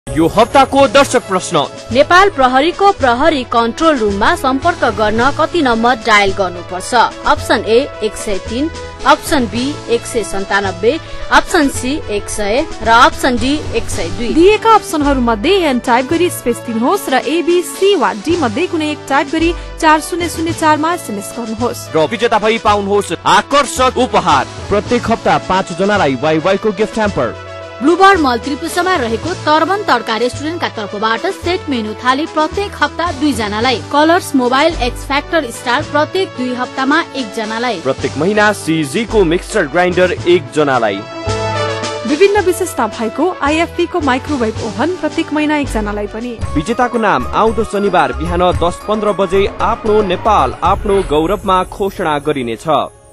यो हप्ताको दर्शक प्रश्न, नेपाल प्रहरीको प्रहरी कन्ट्रोल रुममा सम्पर्क गर्न कति नम्बर डायल गर्नुपर्छ? Option A 103, option B 197, option C 100 र अप्सन डी 102। दिएका अप्सनहरू मध्ये एन टाइप गरी स्पेस दिनुहोस् र ए बी सी वा डी मध्ये कुनै एक टाइप गरी 4004 मा एसएमएस गर्नुहोस् र विजेता भई पाउनुहोस् आकर्षक उपहार। प्रत्येक हप्ता 5 जनालाई वाइवाई को गिफ्ट ह्याम्पर। ब्लूबर्ड मल त्रिपुरामा रहेको तर्बन तड्का रेस्टुरेन्टका तर्फबाट सेट मेनु थाली प्रत्येक हप्ता 2 जनालाई। Colors mobile X factor star प्रत्येक 2 हप्तामा 1 जनालाई। प्रत्येक महिना सीजी को मिक्सर ग्राइन्डर 1 जनालाई। विभिन्न विशेषता भएको आईएफपी को माइक्रोवेभ ओभन प्रत्येक महिना 1 जनालाई पनि। विजेताको नाम आउँदो शनिबार बिहान 10:15 बजे आफ्नो नेपाल आफ्नो गौरवमा घोषणा गरिनेछ।